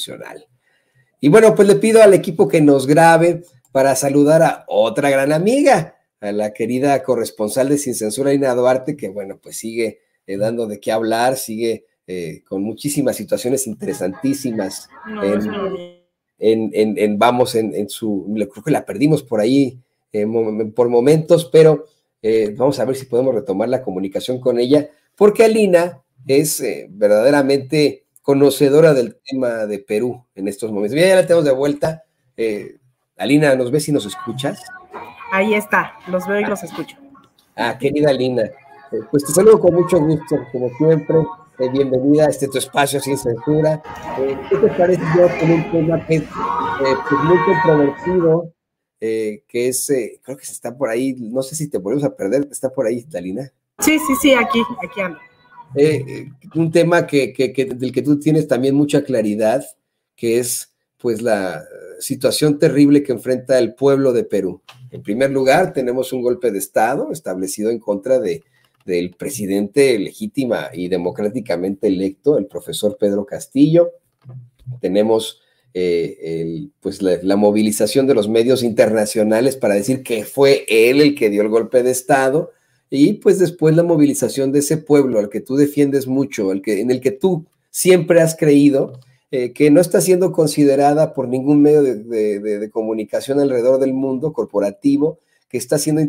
constitucional. Y bueno, pues le pido al equipo que nos grabe para saludar a otra gran amiga, a la querida corresponsal de Sin Censura, Ina Duarte, que bueno, pues sigue dando de qué hablar, sigue con muchísimas situaciones interesantísimas en su, creo que la perdimos por ahí por momentos, pero vamos a ver si podemos retomar la comunicación con ella, porque Alina es verdaderamente conocedora del tema de Perú en estos momentos. Mira, ya la tenemos de vuelta. Alina, ¿nos ves y nos escuchas? Ahí está, los veo y los escucho. Querida Alina, pues te saludo con mucho gusto, como siempre. Bienvenida a tu espacio Sin Censura. ¿Qué te parece yo con un tema que es pues muy controvertido, que es, creo que se está por ahí, no sé si te volvemos a perder, está por ahí, Alina? Sí, aquí ando. Un tema del que tú tienes también mucha claridad, que es pues la situación terrible que enfrenta el pueblo de Perú. En primer lugar, tenemos un golpe de Estado establecido en contra del presidente legítima y democráticamente electo, el profesor Pedro Castillo. Tenemos pues la movilización de los medios internacionales para decir que fue él el que dio el golpe de Estado, y pues después la movilización de ese pueblo al que tú defiendes mucho, en el que tú siempre has creído, que no está siendo considerada por ningún medio de comunicación alrededor del mundo corporativo, que está siendo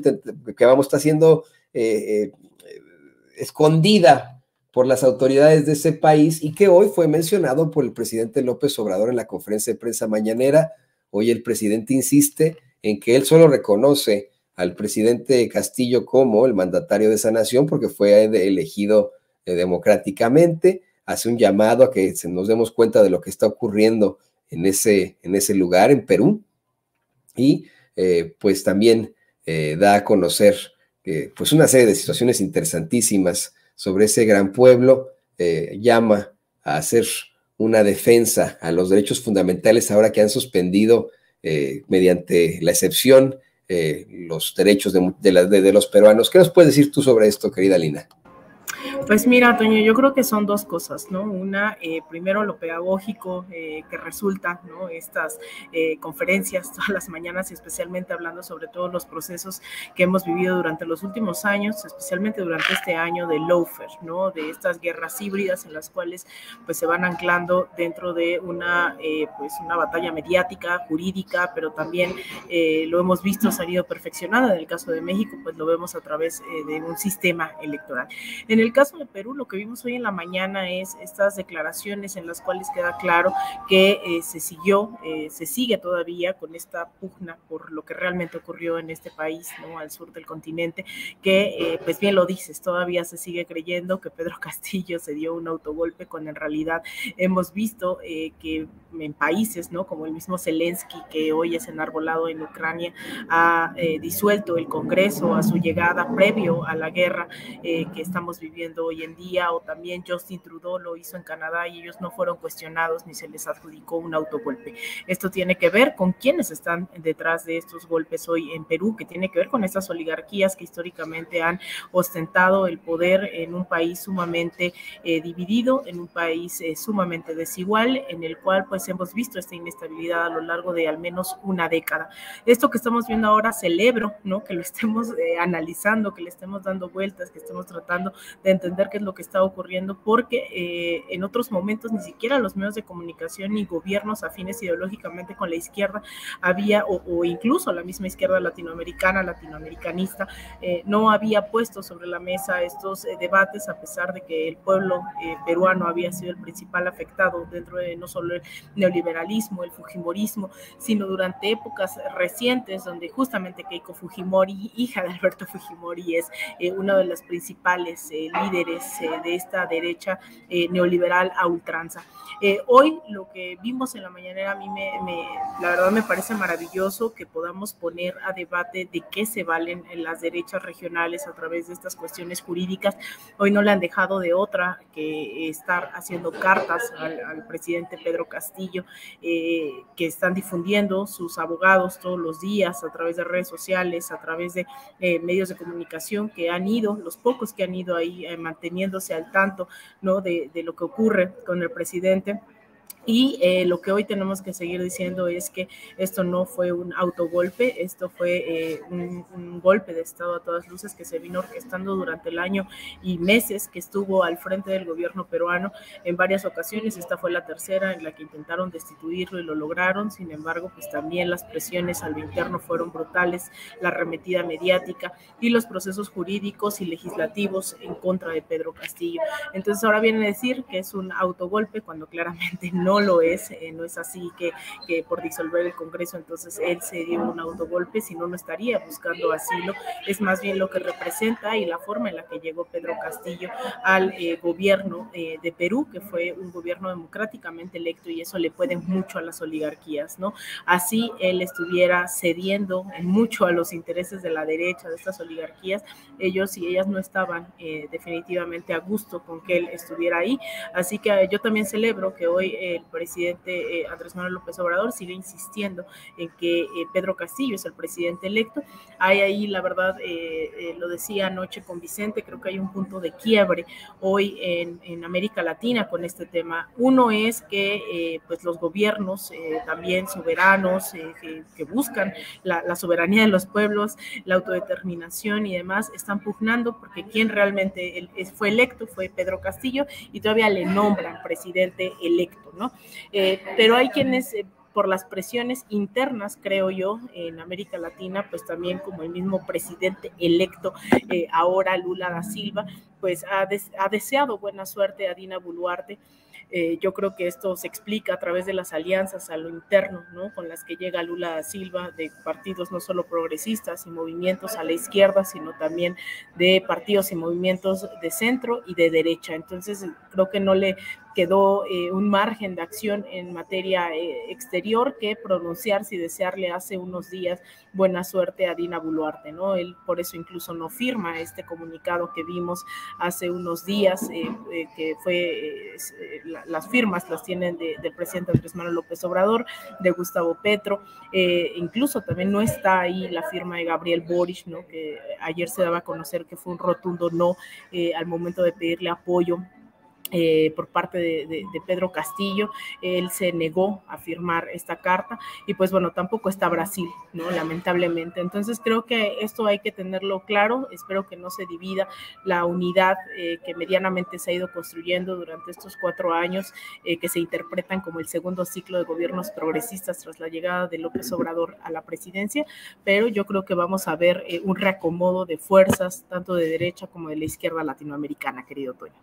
escondida por las autoridades de ese país, y que hoy fue mencionado por el presidente López Obrador en la conferencia de prensa mañanera. Hoy el presidente insiste en que él solo reconoce al presidente Castillo como el mandatario de esa nación porque fue elegido democráticamente. Hace un llamado a que nos demos cuenta de lo que está ocurriendo en ese lugar, en Perú, y pues también da a conocer pues una serie de situaciones interesantísimas sobre ese gran pueblo. Llama a hacer una defensa a los derechos fundamentales ahora que han suspendido mediante la excepción los derechos de los peruanos. ¿Qué nos puedes decir tú sobre esto, querida Lina? Pues mira, Toño, yo creo que son dos cosas, ¿no? Una, primero lo pedagógico que resulta, ¿no? Estas conferencias todas las mañanas, y especialmente hablando sobre todos los procesos que hemos vivido durante los últimos años, especialmente durante este año de lawfare, ¿no? De estas guerras híbridas en las cuales pues se van anclando dentro de pues una batalla mediática, jurídica, pero también lo hemos visto, se ha ido perfeccionada. En el caso de México, pues lo vemos a través de un sistema electoral. En el caso de Perú, lo que vimos hoy en la mañana es estas declaraciones en las cuales queda claro que se sigue todavía con esta pugna por lo que realmente ocurrió en este país, ¿no? Al sur del continente, que pues bien lo dices, todavía se sigue creyendo que Pedro Castillo se dio un autogolpe, cuando en realidad hemos visto que en países, ¿no? Como el mismo Zelensky, que hoy es enarbolado en Ucrania, ha disuelto el Congreso a su llegada previo a la guerra que estamos viviendo hoy en día, o también Justin Trudeau lo hizo en Canadá y ellos no fueron cuestionados ni se les adjudicó un autogolpe. Esto tiene que ver con quienes están detrás de estos golpes hoy en Perú, que tiene que ver con estas oligarquías que históricamente han ostentado el poder en un país sumamente dividido, en un país sumamente desigual, en el cual pues hemos visto esta inestabilidad a lo largo de al menos una década. Esto que estamos viendo ahora celebro, ¿no? Que lo estemos analizando, que le estemos dando vueltas, que estemos tratando de entender qué es lo que está ocurriendo, porque en otros momentos ni siquiera los medios de comunicación ni gobiernos afines ideológicamente con la izquierda había, o incluso la misma izquierda latinoamericanista, no había puesto sobre la mesa estos debates, a pesar de que el pueblo peruano había sido el principal afectado dentro de no solo el neoliberalismo, el fujimorismo, sino durante épocas recientes donde justamente Keiko Fujimori, hija de Alberto Fujimori, es una de las principales líderes de esta derecha neoliberal a ultranza. Hoy lo que vimos en la mañanera a mí la verdad me parece maravilloso que podamos poner a debate de qué se valen las derechas regionales a través de estas cuestiones jurídicas. Hoy no le han dejado de otra que estar haciendo cartas al presidente Pedro Castillo, que están difundiendo sus abogados todos los días a través de redes sociales, a través de medios de comunicación que han ido, los pocos que han ido ahí manteniéndose al tanto, ¿no? de lo que ocurre con el presidente. Y lo que hoy tenemos que seguir diciendo es que esto no fue un autogolpe, esto fue un golpe de Estado a todas luces que se vino orquestando durante el año y meses que estuvo al frente del gobierno peruano en varias ocasiones. Esta fue la tercera en la que intentaron destituirlo y lo lograron. Sin embargo, pues también las presiones a lo interno fueron brutales, la arremetida mediática y los procesos jurídicos y legislativos en contra de Pedro Castillo. Entonces ahora viene a decir que es un autogolpe cuando claramente no lo es, no es así que por disolver el Congreso entonces él se dio un autogolpe, si no, no estaría buscando asilo. Es más bien lo que representa y la forma en la que llegó Pedro Castillo al gobierno de Perú, que fue un gobierno democráticamente electo, y eso le puede mucho a las oligarquías, ¿no? Así él estuviera cediendo mucho a los intereses de la derecha, de estas oligarquías, ellos y ellas no estaban definitivamente a gusto con que él estuviera ahí. Así que yo también celebro que hoy el presidente Andrés Manuel López Obrador sigue insistiendo en que Pedro Castillo es el presidente electo. Hay ahí, la verdad, lo decía anoche con Vicente, creo que hay un punto de quiebre hoy en América Latina con este tema. Uno es que pues los gobiernos también soberanos que buscan la soberanía de los pueblos, la autodeterminación y demás, están pugnando porque quien realmente fue electo fue Pedro Castillo y todavía le nombran presidente electo, ¿no? Pero hay quienes por las presiones internas, creo yo, en América Latina, pues también como el mismo presidente electo, ahora Lula da Silva, pues ha deseado buena suerte a Dina Boluarte. Yo creo que esto se explica a través de las alianzas a lo interno, ¿no? Con las que llega Lula da Silva, de partidos no solo progresistas y movimientos a la izquierda, sino también de partidos y movimientos de centro y de derecha. Entonces creo que no le quedó un margen de acción en materia exterior que pronunciarse y desearle hace unos días buena suerte a Dina Boluarte, ¿no? Él por eso incluso no firma este comunicado que vimos hace unos días, que fue las firmas las tienen del presidente Andrés Manuel López Obrador, de Gustavo Petro, incluso también no está ahí la firma de Gabriel Boric, ¿no? Que ayer se daba a conocer que fue un rotundo no al momento de pedirle apoyo por parte de Pedro Castillo. Él se negó a firmar esta carta y pues bueno, tampoco está Brasil, ¿no? Lamentablemente. Entonces creo que esto hay que tenerlo claro. Espero que no se divida la unidad que medianamente se ha ido construyendo durante estos 4 años, que se interpretan como el segundo ciclo de gobiernos progresistas tras la llegada de López Obrador a la presidencia, pero yo creo que vamos a ver un reacomodo de fuerzas, tanto de derecha como de la izquierda latinoamericana, querido Toño.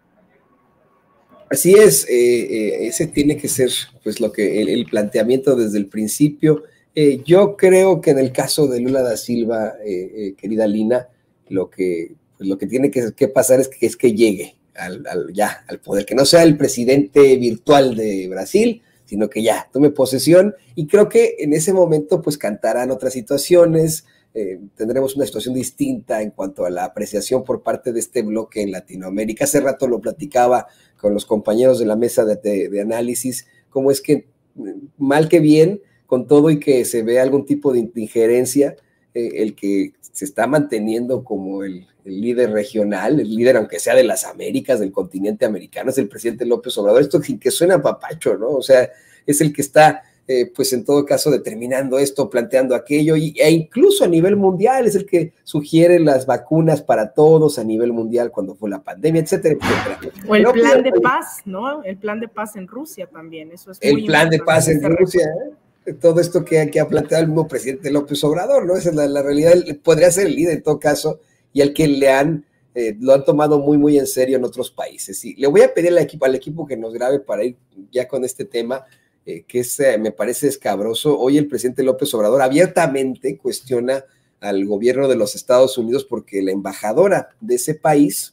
Así es, ese tiene que ser pues lo que el planteamiento desde el principio. Yo creo que en el caso de Lula da Silva, querida Lina, lo que tiene que pasar es que llegue al poder, que no sea el presidente virtual de Brasil, sino que ya tome posesión, y creo que en ese momento pues cantarán otras situaciones. Tendremos una situación distinta en cuanto a la apreciación por parte de este bloque en Latinoamérica. Hace rato lo platicaba con los compañeros de la mesa de análisis, cómo es que mal que bien, con todo y que se ve algún tipo de injerencia, el que se está manteniendo como el líder regional, el líder aunque sea de las Américas, del continente americano, es el presidente López Obrador. Esto que suena papacho, ¿no? O sea, es el que está pues en todo caso determinando esto, planteando aquello, e incluso a nivel mundial es el que sugiere las vacunas para todos a nivel mundial cuando fue la pandemia, etcétera, etcétera. O el plan de paz, ¿no? El plan de paz en Rusia también, eso es muy el plan de paz en Rusia, todo esto que ha planteado el mismo presidente López Obrador, ¿no? Esa es la realidad. Él podría ser el líder en todo caso, y al que lo han tomado muy, muy en serio en otros países. Sí, le voy a pedir al equipo que nos grabe para ir ya con este tema, que me parece escabroso. Hoy el presidente López Obrador abiertamente cuestiona al gobierno de los Estados Unidos porque la embajadora de ese país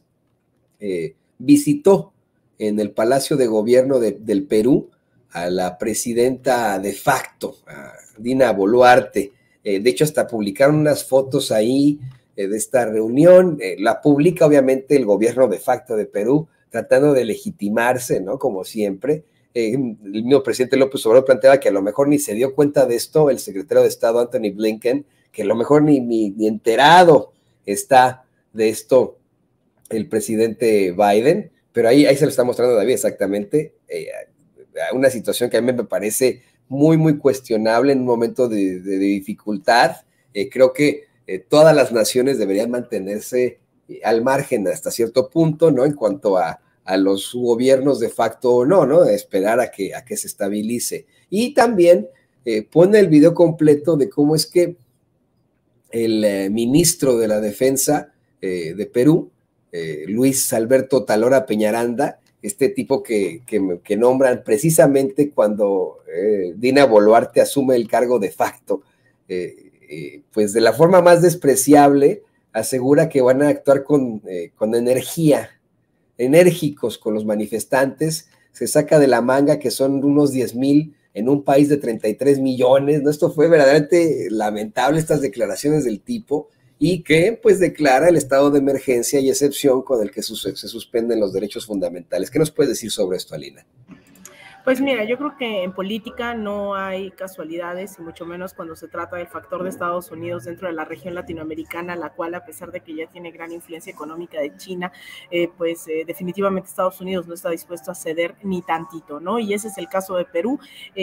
visitó en el Palacio de Gobierno del Perú a la presidenta de facto, a Dina Boluarte. De hecho, hasta publicaron unas fotos ahí de esta reunión. La publica obviamente el gobierno de facto de Perú, tratando de legitimarse, ¿no? Como siempre. El mismo presidente López Obrador planteaba que a lo mejor ni se dio cuenta de esto el secretario de Estado Anthony Blinken, que a lo mejor ni enterado está de esto el presidente Biden, pero ahí se lo está mostrando David exactamente. una situación que a mí me parece muy, muy cuestionable en un momento de dificultad. Creo que todas las naciones deberían mantenerse al margen hasta cierto punto, ¿no? En cuanto a los gobiernos de facto o no, ¿no? Esperar a que se estabilice. Y también pone el video completo de cómo es que el ministro de la Defensa de Perú, Luis Alberto Talora Peñaranda, este tipo que nombran precisamente cuando Dina Boluarte asume el cargo de facto, pues de la forma más despreciable, asegura que van a actuar con energía, enérgicos con los manifestantes, se saca de la manga que son unos 10,000 en un país de 33 millones, ¿no? Esto fue verdaderamente lamentable, estas declaraciones del tipo, y que pues declara el estado de emergencia y excepción con el que se suspenden los derechos fundamentales. ¿Qué nos puedes decir sobre esto, Alina? Pues mira, yo creo que en política no hay casualidades, y mucho menos cuando se trata del factor de Estados Unidos dentro de la región latinoamericana, la cual, a pesar de que ya tiene gran influencia económica de China, definitivamente Estados Unidos no está dispuesto a ceder ni tantito, ¿no? Y ese es el caso de Perú.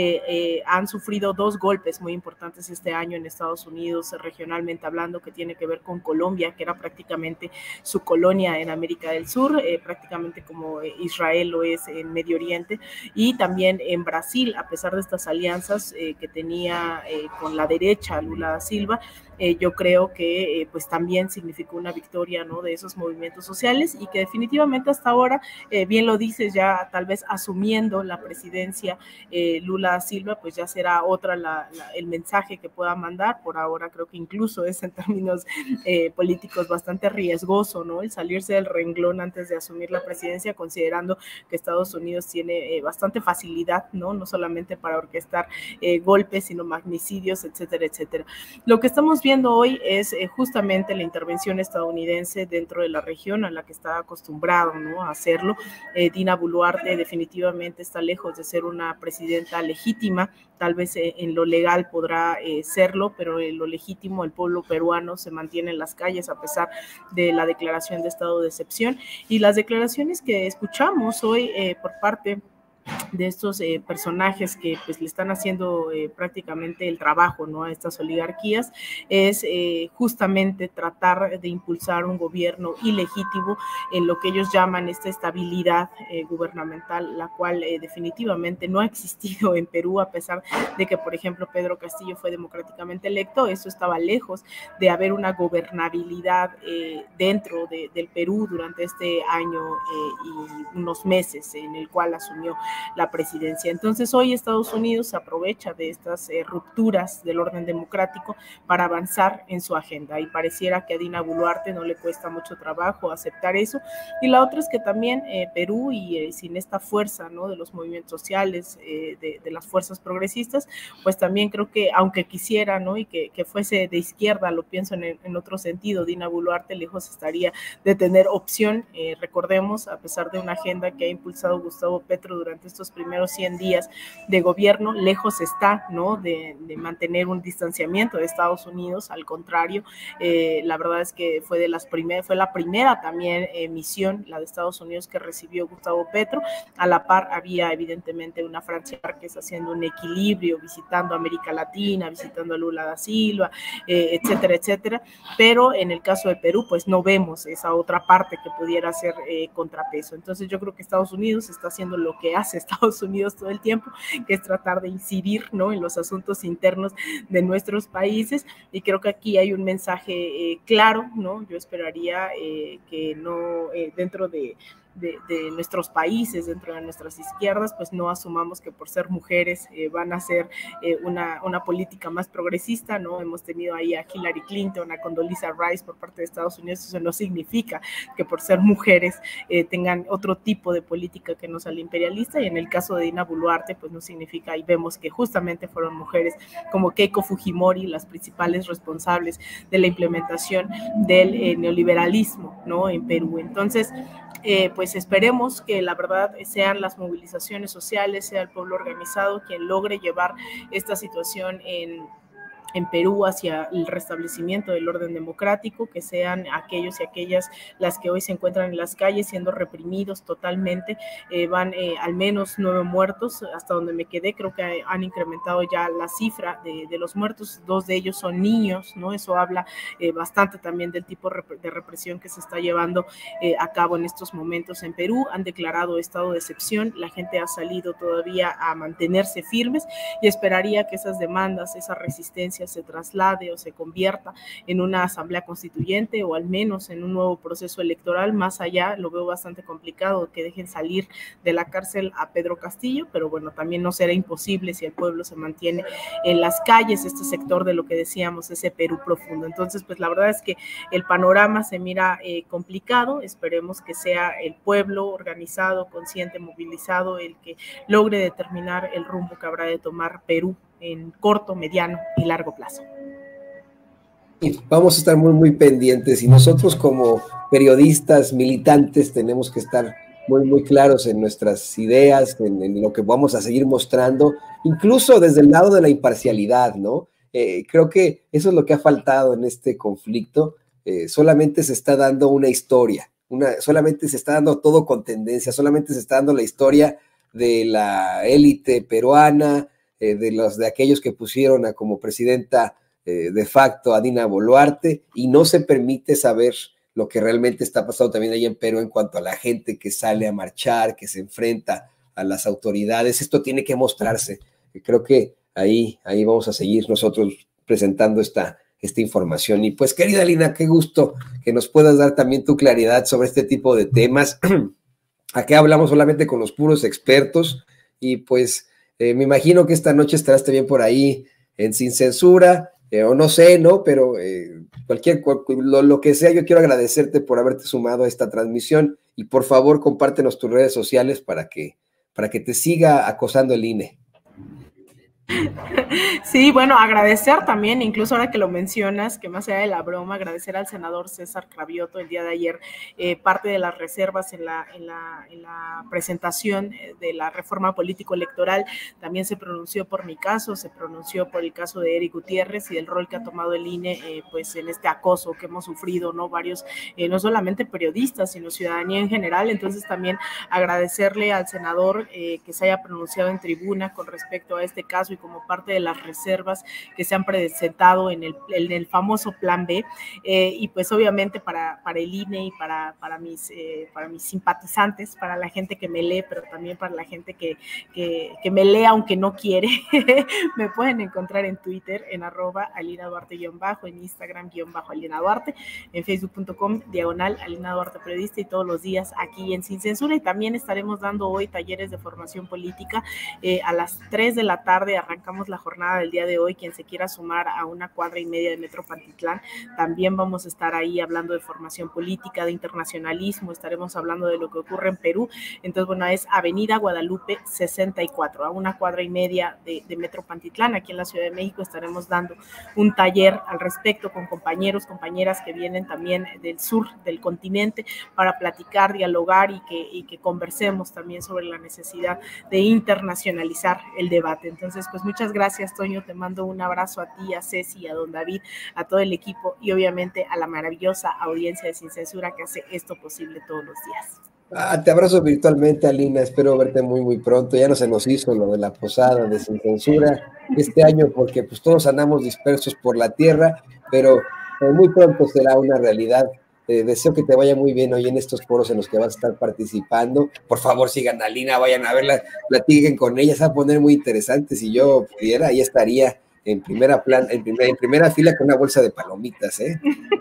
Han sufrido 2 golpes muy importantes este año en Estados Unidos, regionalmente hablando, que tiene que ver con Colombia, que era prácticamente su colonia en América del Sur, prácticamente como Israel lo es en Medio Oriente, y también en Brasil, a pesar de estas alianzas que tenía con la derecha Lula da Silva, yo creo que pues también significó una victoria, ¿no?, de esos movimientos sociales, y que definitivamente hasta ahora, bien lo dices, ya tal vez asumiendo la presidencia Lula da Silva, pues ya será otra el mensaje que pueda mandar. Por ahora creo que incluso es en términos políticos bastante riesgoso, ¿no?, el salirse del renglón antes de asumir la presidencia, considerando que Estados Unidos tiene bastante facilidad, no solamente para orquestar golpes, sino magnicidios, etcétera, etcétera. Lo que estamos viendo hoy es justamente la intervención estadounidense dentro de la región, a la que está acostumbrado, ¿no?, a hacerlo. Dina Boluarte definitivamente está lejos de ser una presidenta legítima. Tal vez en lo legal podrá serlo, pero en lo legítimo el pueblo peruano se mantiene en las calles a pesar de la declaración de estado de excepción. Y las declaraciones que escuchamos hoy por parte de estos personajes que pues le están haciendo prácticamente el trabajo, ¿no?, a estas oligarquías, es justamente tratar de impulsar un gobierno ilegítimo en lo que ellos llaman esta estabilidad gubernamental, la cual definitivamente no ha existido en Perú, a pesar de que, por ejemplo, Pedro Castillo fue democráticamente electo. Eso estaba lejos de haber una gobernabilidad dentro del Perú durante este año y unos meses en el cual asumió la presidencia. Entonces hoy Estados Unidos se aprovecha de estas rupturas del orden democrático para avanzar en su agenda, y pareciera que a Dina Boluarte no le cuesta mucho trabajo aceptar eso. Y la otra es que también Perú, y sin esta fuerza, ¿no?, de los movimientos sociales, de las fuerzas progresistas, pues también creo que aunque quisiera, ¿no?, y que fuese de izquierda, lo pienso en otro sentido, Dina Boluarte lejos estaría de tener opción. Recordemos, a pesar de una agenda que ha impulsado Gustavo Petro durante estos primeros 100 días de gobierno, lejos está, ¿no?, de mantener un distanciamiento de Estados Unidos. Al contrario, la verdad es que fue la primera también misión, la de Estados Unidos, que recibió Gustavo Petro. A la par había evidentemente una Francia Márquez haciendo un equilibrio, visitando América Latina, visitando a Lula da Silva, etcétera, etcétera. Pero en el caso de Perú, pues no vemos esa otra parte que pudiera ser contrapeso. Entonces yo creo que Estados Unidos está haciendo lo que hace Estados Unidos todo el tiempo, que es tratar de incidir, ¿no?, en los asuntos internos de nuestros países, y creo que aquí hay un mensaje claro, ¿no? Yo esperaría que no dentro de nuestros países, dentro de nuestras izquierdas, pues no asumamos que por ser mujeres van a ser una política más progresista, ¿no? Hemos tenido ahí a Hillary Clinton, a Condoleezza Rice por parte de Estados Unidos. Eso no significa que por ser mujeres tengan otro tipo de política que no sea la imperialista, y en el caso de Dina Boluarte, pues no significa, y vemos que justamente fueron mujeres como Keiko Fujimori las principales responsables de la implementación del neoliberalismo, ¿no?, en Perú. Entonces, pues esperemos que la verdad sean las movilizaciones sociales, sea el pueblo organizado quien logre llevar esta situación en Perú hacia el restablecimiento del orden democrático, que sean aquellos y aquellas las que hoy se encuentran en las calles siendo reprimidos totalmente. Van al menos 9 muertos, hasta donde me quedé, creo que han incrementado ya la cifra de los muertos, 2 de ellos son niños, ¿no? Eso habla bastante también del tipo de represión que se está llevando a cabo en estos momentos en Perú. Han declarado estado de excepción, la gente ha salido todavía a mantenerse firmes y esperaría que esas demandas, esa resistencia se traslade o se convierta en una asamblea constituyente o al menos en un nuevo proceso electoral. Más allá lo veo bastante complicado que dejen salir de la cárcel a Pedro Castillo, pero bueno, también no será imposible si el pueblo se mantiene en las calles, este sector de lo que decíamos, ese Perú profundo. Entonces, pues la verdad es que el panorama se mira complicado. Esperemos que sea el pueblo organizado, consciente, movilizado, el que logre determinar el rumbo que habrá de tomar Perú en corto, mediano y largo plazo. Y vamos a estar muy pendientes, y nosotros como periodistas, militantes, tenemos que estar muy claros en nuestras ideas, en lo que vamos a seguir mostrando, incluso desde el lado de la imparcialidad, ¿no? Creo que eso es lo que ha faltado en este conflicto. Solamente se está dando una historia, solamente se está dando todo con tendencia, solamente se está dando la historia de la élite peruana, de aquellos que pusieron como presidenta de facto a Dina Boluarte, y no se permite saber lo que realmente está pasando también ahí en Perú en cuanto a la gente que sale a marchar, que se enfrenta a las autoridades. Esto tiene que mostrarse. Creo que ahí vamos a seguir nosotros presentando esta información. Y pues, querida Lina, qué gusto que nos puedas dar también tu claridad sobre este tipo de temas. Aquí hablamos solamente con los puros expertos, y pues me imagino que esta noche estarás también por ahí en Sin Censura, o no sé, ¿no? Pero lo que sea, yo quiero agradecerte por haberte sumado a esta transmisión, y por favor compártenos tus redes sociales para que te siga acosando el INE. Sí, bueno, agradecer también, incluso ahora que lo mencionas, que más allá de la broma, agradecer al senador César Cravioto el día de ayer, parte de las reservas en la presentación de la reforma político-electoral. También se pronunció por mi caso, se pronunció por el caso de Eric Gutiérrez y del rol que ha tomado el INE pues en este acoso que hemos sufrido, ¿no? Varios, no solamente periodistas, sino ciudadanía en general. Entonces también agradecerle al senador que se haya pronunciado en tribuna con respecto a este caso y como parte de las reservas que se han presentado en el famoso Plan B, y pues obviamente para el INE y para mis simpatizantes, para la gente que me lee, pero también para la gente que me lee aunque no quiere, me pueden encontrar en Twitter en @AlinaDuarte_, en Instagram _AlinaDuarte, en facebook.com/AlinaDuarte Periodista, y todos los días aquí en Sin Censura. Y también estaremos dando hoy talleres de formación política a las 3 de la tarde. Arrancamos la jornada del día de hoy. Quien se quiera sumar a 1,5 cuadras de Metro Pantitlán, también vamos a estar ahí hablando de formación política, de internacionalismo, estaremos hablando de lo que ocurre en Perú. Entonces, bueno, es Avenida Guadalupe 64, a 1,5 cuadras de Metro Pantitlán, aquí en la Ciudad de México. Estaremos dando un taller al respecto con compañeros, compañeras que vienen también del sur del continente para platicar, dialogar y que conversemos también sobre la necesidad de internacionalizar el debate. Entonces, pues muchas gracias, Toño, te mando un abrazo a ti, a Ceci, a don David, a todo el equipo y obviamente a la maravillosa audiencia de Sin Censura que hace esto posible todos los días. Te abrazo virtualmente, Alina, espero verte muy pronto. Ya no se nos hizo lo de la posada de Sin Censura este año porque pues todos andamos dispersos por la tierra, pero muy pronto será una realidad. Deseo que te vaya muy bien hoy en estos foros en los que vas a estar participando. Por favor, sigan a Lina, vayan a verla, platiquen con ella, se va a poner muy interesante. Si yo pudiera, ahí estaría en primera fila con una bolsa de palomitas, ¿eh?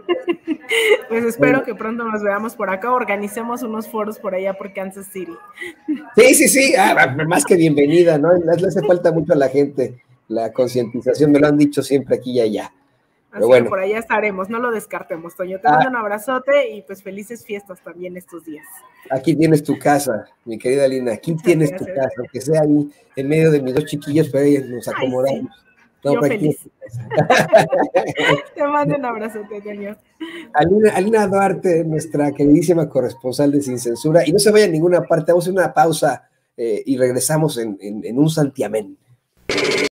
Pues espero que pronto nos veamos por acá, organicemos unos foros por allá por Kansas City. Sí, más que bienvenida, ¿no? Le hace falta mucho a la gente la concientización, me lo han dicho siempre aquí y allá. Así bueno, que por allá estaremos, no lo descartemos, Toño. Te mando un abrazote y pues felices fiestas también estos días. Aquí tienes tu casa, mi querida Lina, aquí tienes tu casa, aunque sea ahí en medio de mis 2 chiquillos, pero ahí nos acomodamos. Sí. No, yo feliz. Te mando un abrazote, Toño. Alina Duarte, nuestra queridísima corresponsal de Sin Censura, y no se vaya a ninguna parte, vamos a hacer una pausa y regresamos en un santiamén.